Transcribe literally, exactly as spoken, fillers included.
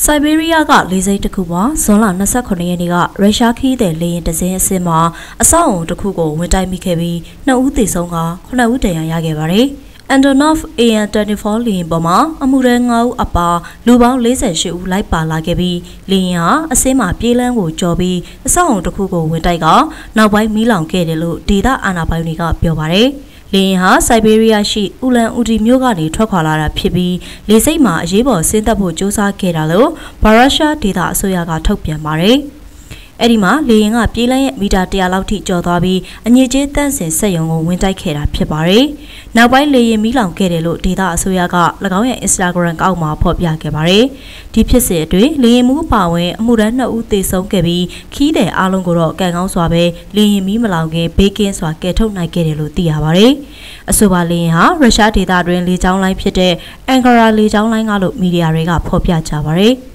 Siberia ကလေဆိပ်တစ်ခုမှာဇွန်လ၂၉ရက်နေ့ကရုရှားခီးတဲ့လေယာဉ်တစ်စင်းအဆင့်မှာအဆောက်အုံတစ်ခုကိုဝင်တိုက်မိခဲ့ပြီးနှစ်ဦးသေဆုံးကခုနှစ်ဦးဒဏ်ရာရခဲ့ပါတယ်။ Antonov A N twenty-four လေယာဉ်ပေါ်မှာအမှုရန်ငါးဦးအပါလူပေါင်း၄၈ဦးလိုက်ပါလာခဲ့ပြီးလေယာဉ်ဟာအဆင်းမှာပြေးလန်းကိုကျော်ပြီးအဆောက်အုံတစ်ခုကိုဝင်တိုက်ကနောက်ပိုင်းမီးလောင်ခဲ့တယ်လို့ဒေသအာဏာပိုင်တွေကပြောပါတယ်။လေယာဉ်ဟာဆိုက်ဘေးရီးယားရှိဥလန်အူဒီမြို့ကနေထွက်ခွာလာတာဖြစ်ပြီးလေဆိပ်မှာအရေးပေါ်ဆင်းသက်ဖို့ကြိုးစားခဲ့တာလို့ဘာရုရှားဒေသအစိုးရကထုတ်ပြန်ပါတယ်။အဲ့ဒီမှာလေယာဉ်ကပြေးလန်းရဲ့မီတာတရာလောက်ထိကျော်သွားပြီးအညစ်အကြေးတန့်စင်စက်ရုံကိုဝင်တိုက်ခဲ့တာဖြစ်ပါတယ်။နောက်ပိုင်းလေယာဉ်မီးလောင်ခဲ့တယ်လို့ဒေသအစိုးရက၎င်းရဲ့ Instagram ကောက်မှာဖော်ပြခဲ့ပါတယ်။ဒီဖြစ်စဉ်အတွင်းလေယာဉ်မှုပါဝင်အမှုရန်နှစ်ဦးသေဆုံးခဲ့ပြီးခီးတဲ့အားလုံးကိုတော့ကံကောင်းစွာပဲလေယာဉ်မီးမလောင်ခင်ဘေးကင်းစွာကယ်ထုတ်နိုင်ခဲ့တယ်လို့သိရပါတယ်။အဆိုပါလေယာဉ်ဟာရုရှားဒေသတွင်းလေကြောင်းလိုင်းဖြစ်တဲ့အန်ကာရာလေကြောင်းလိုင်းကလို့မီဒီယာတွေကဖော်ပြကြပါတယ်။